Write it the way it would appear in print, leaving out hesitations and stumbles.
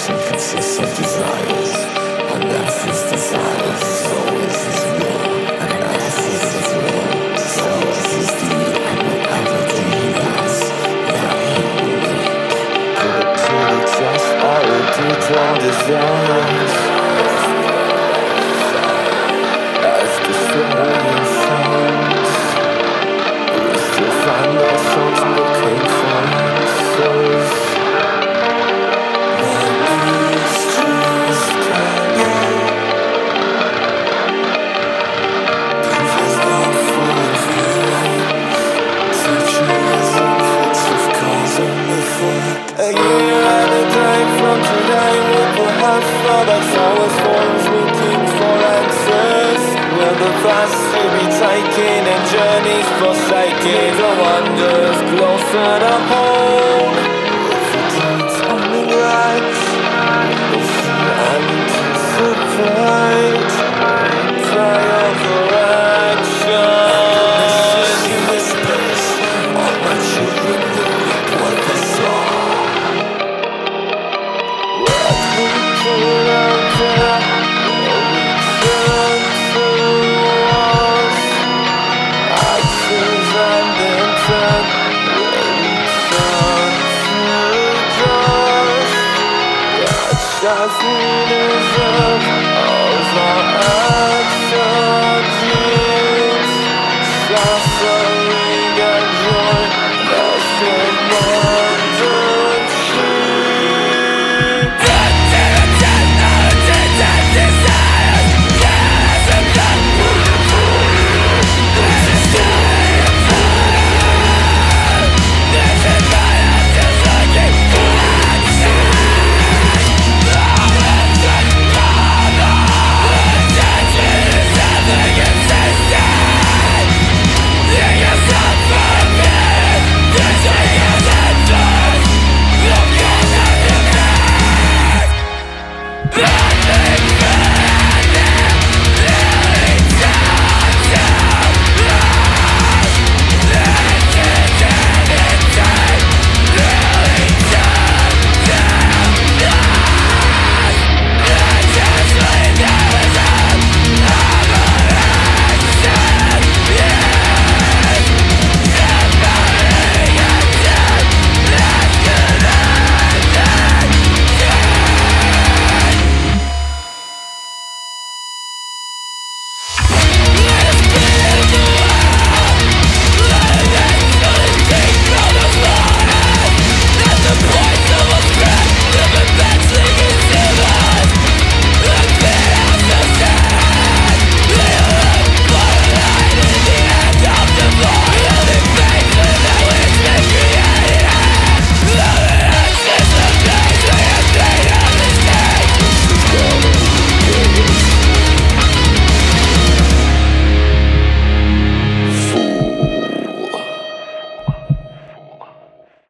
Action consists of desires, and as his desires, so is his will, and as is his will, so is his deed, and whatever deed he does, that he will reap. Put to the test all the detailed desires, as destroying sounds, we still find ourselves looking for answers. A year and a day from today will perhaps fall back forward forms looking for answers. Will the past to be taken and journeys forsaken? The wonders closer to home. Evidence only right. Listen and anticipate. Prayer for action. She whispers, all my children will reap what they saw. Just leaders of all our action dreams, suffering and joy, lost in wonder dreams.